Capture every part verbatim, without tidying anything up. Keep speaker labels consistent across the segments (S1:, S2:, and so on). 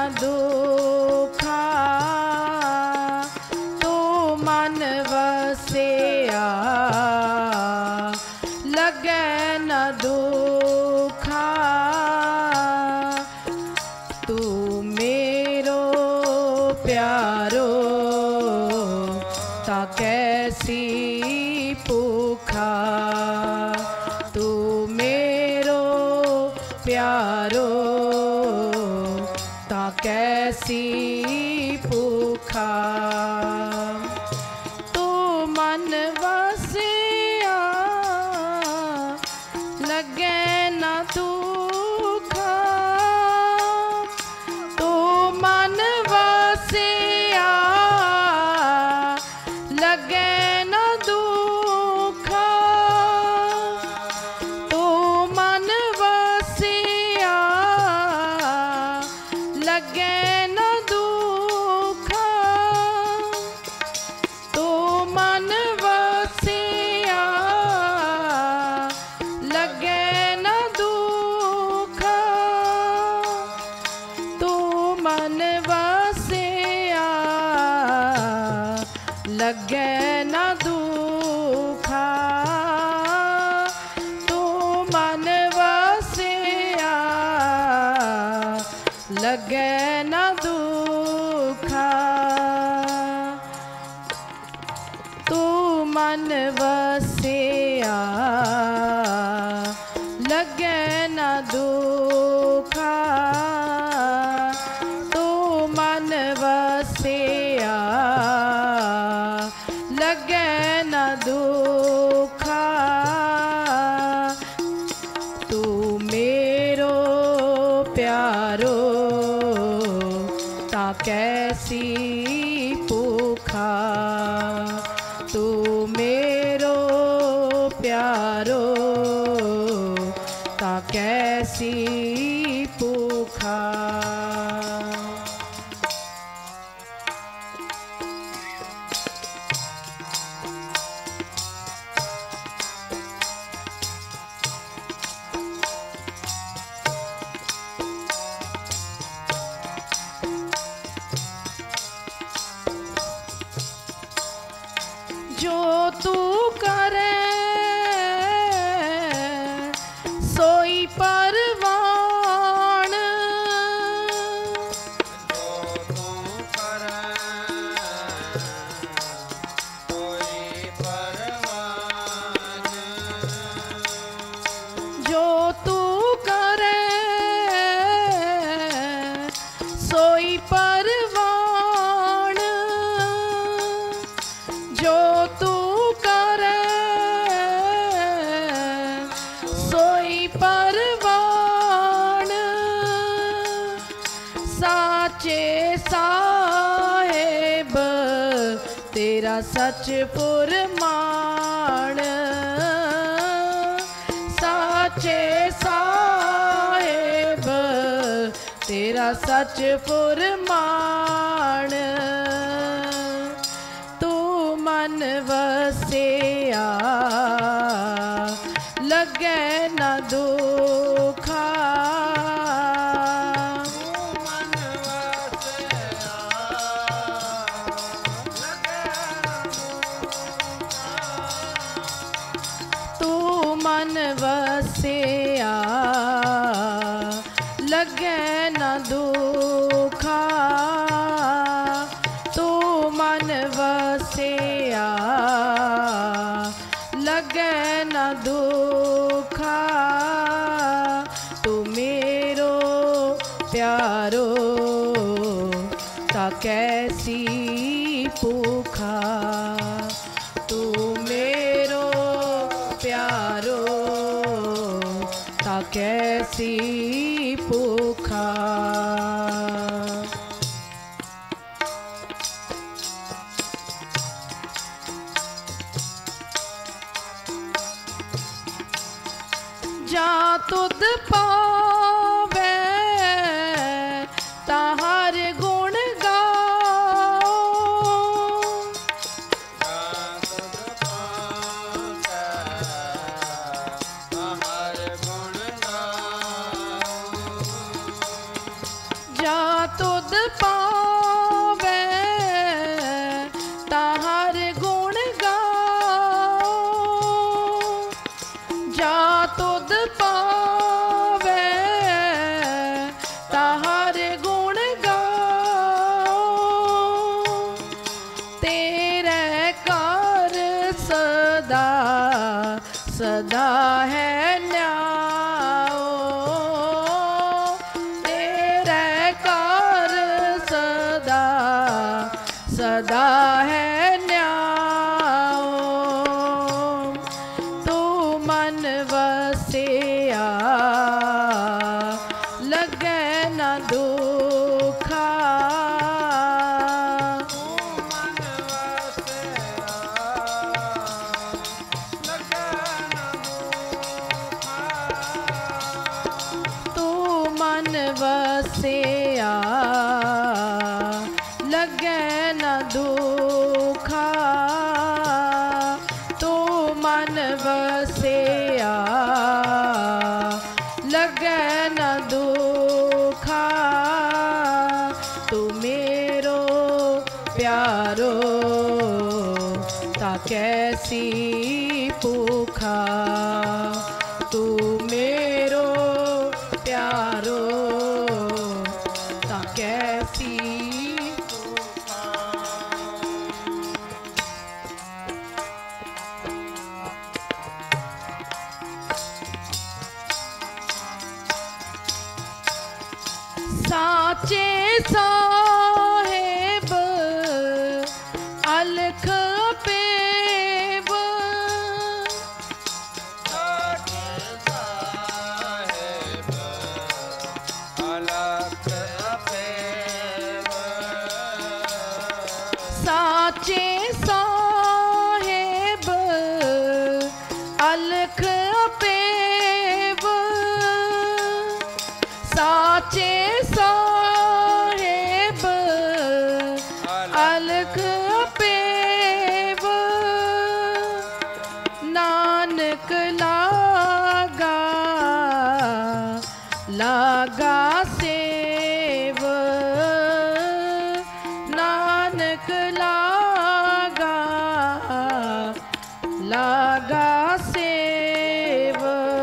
S1: दुखा तू मन वसिया लगे न दुखा तू मेरो प्यारो ता कैसी भूखा तू मेरो प्यारो ता कैसी भूखा तू मन वसिया लगे न दुखा तू मन वसिया लगे न दुखा तू मन वसिया लगे न दुखा तू मन वसिया लगे न दुखा तू मन वसिया लगे न दुखा तू मन वसिया लगे न दुखा तू मन वसिया लगे न दुखा तू मन वसिया लगे न दुखा तू मेरो प्यारो ता कैसी भूखा तू मेरो प्यारो ता कैसी भूखा जो तू करे सोई परवान
S2: जो तू करे सोई परवान
S1: जो तू करे सोई परवान जो तू करे सोई परवान साचे साहेब तेरा सच पुरमान साचे साहेब तेरा सच पुरमान तू मन वसिया लगे न दुखा
S2: मन वसिया लगे
S1: तू मन वसिया लगे न दुखा तू मन वसिया लगे न दुखा तू मेरो प्यारो ता कैसी भूखा तू मेरो प्यारो ता कैसी भूखा जा तुद पावे ताहर गुण गाओ
S2: हर गुण
S1: तुद पावे ताहर गुण गाओ, जा तुद पावे ताहर गुण गाओ, तेरे कर सदा सदा है न्याओ, तेरे कर सदा सदा है न्याओ। तू मन वसिया लगे न दुखा, वसिया लगे न दुखा, तू मन वसिया लगे न दुखा, तू मेरो प्यारो ता कैसी भूखा, तू मेरो प्यारो ता कैसी साचे साहेब अलख पेब, साचे साहेब अलख पेब, साचे साहेब अलख पेब, नानक लागा लागा सेव, नानक लागा लागा सेव।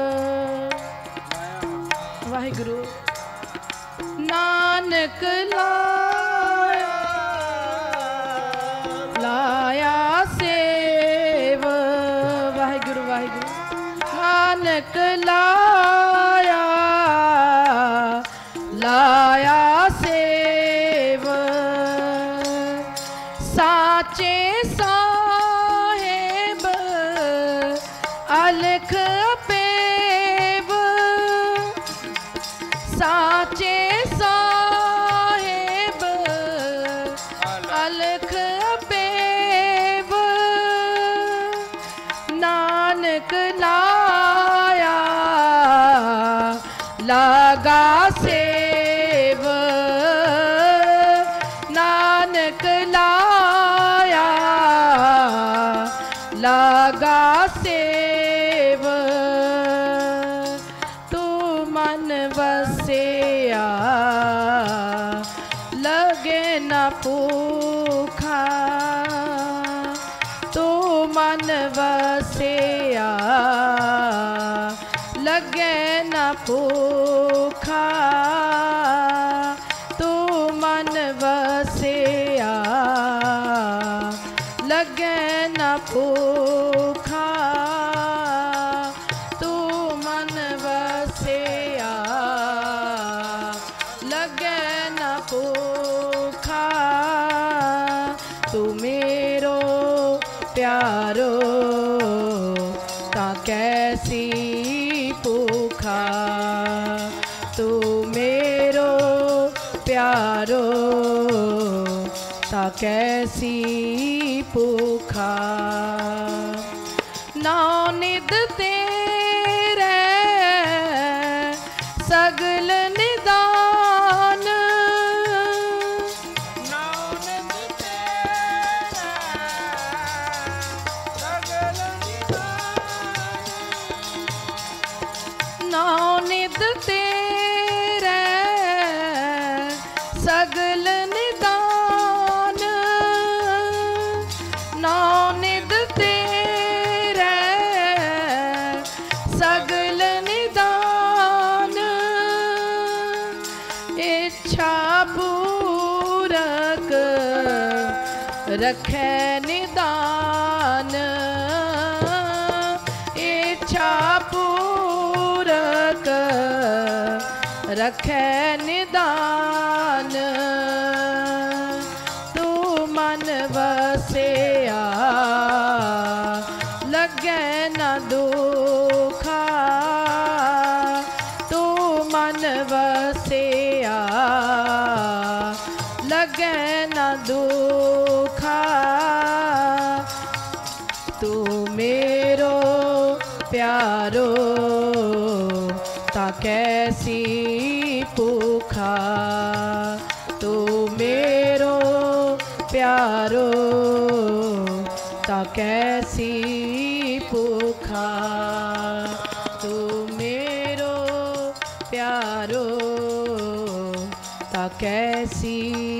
S1: वाहिगुरु। नानक लाया लाया सेव, वाहिगुरु वाहिगुरु। नानक लाया लाया सेव, साचे साहेब अलख पेब, साचे साहेब अलख पेब, नानक लाया लगा सेव, नानक लाया लगा सेव, तू मन वसिया लगे न भूखा, तू मन वसिया लगे न भूखा, तू मन वसिया लगे न भूखा, तू मन वसिया लगे न भूखा, तू मेरो प्यारो ता कैसी भूखा, तू मेरो प्यारो ता कैसी भूखा। नौ निद तेरे सगल निदान, नौ निद तेरे सगल निदान नौ निध तेरे सगल निदान इच्छा पूरक रखे निदान इच्छा पूरक रखे निदान तू मन वसिया लगे न दुखा तू मन वसिया लगे न दुखा तू मेरो प्यारो ता कैसी भूखा तू मेरो प्यारो ता कैसी भूखा तू मेरो प्यारो ता कैसी